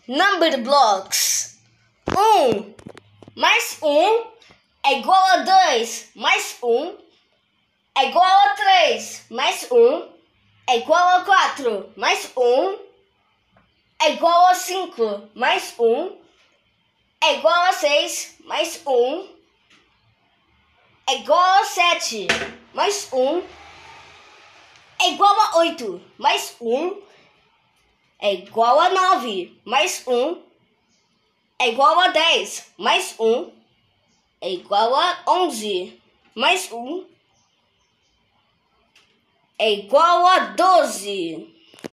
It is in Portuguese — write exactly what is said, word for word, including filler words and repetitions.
Numberblocks. Um mais um é igual a dois, mais um é igual a três, mais um é igual a quatro, mais um é igual a cinco, mais um é igual a seis, mais um é igual a sete, mais um é igual a oito, mais um é igual a nove, mais um é igual a dez, mais um é igual a onze, mais um é igual a doze.